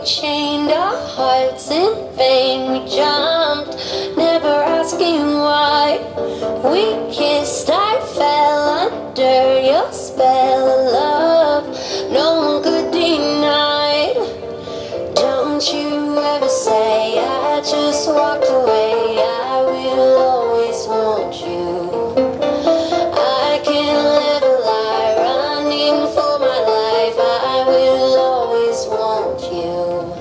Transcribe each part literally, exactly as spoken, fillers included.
chained our hearts in vain. We jumped, never asking why. We kissed, I fell under your spell of love. No one could deny. Don't you ever say I just walked away. I will always want you. I can't live a lie, running for my life. I will always want you.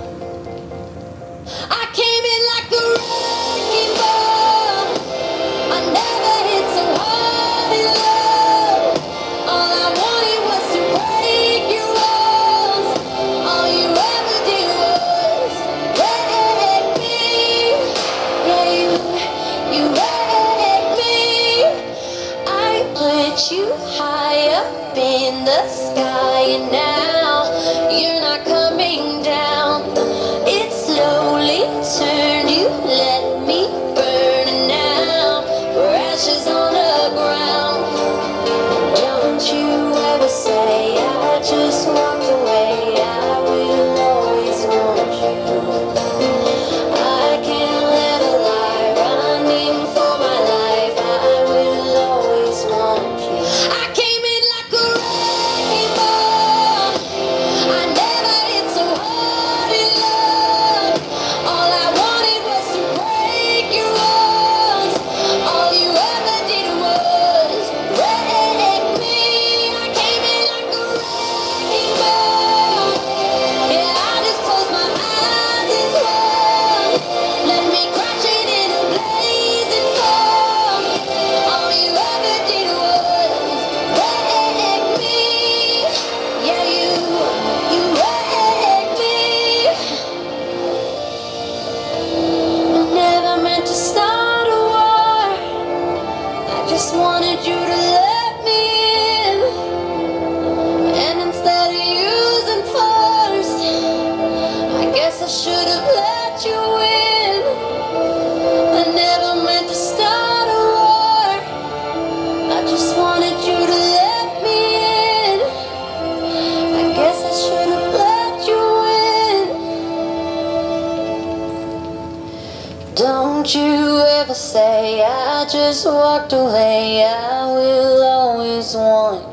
I came in like a wrecking ball. I never hit so hard in love. All I wanted was to break your walls. All you ever did was wreck me. Yeah, you, you wrecked me. I put you high up in the sky, and now you're not coming down. It slowly turned, you let me burn, and now we're ashes on the ground. Don't you ever say I just walked away. I will always want you. I can't live a lie, running for my life. I will always want you. I came in like a wrecking ball. I never hit so hard in love. All I wanted was to break your walls. All you ever did was wreck me. I came in like a wrecking ball. Yeah, I just closed my eyes and swung. Let me crash it in a blazing fall. All you ever did was wreck me. Yeah, you, you wrecked me. I never meant to start a war. I just wanted you to let me in. And instead of using force, I guess I should have let you in. I never meant to start a war. I just wanted you to let me in. I guess I should have let you in. Don't you ever say I just walked away. I will always want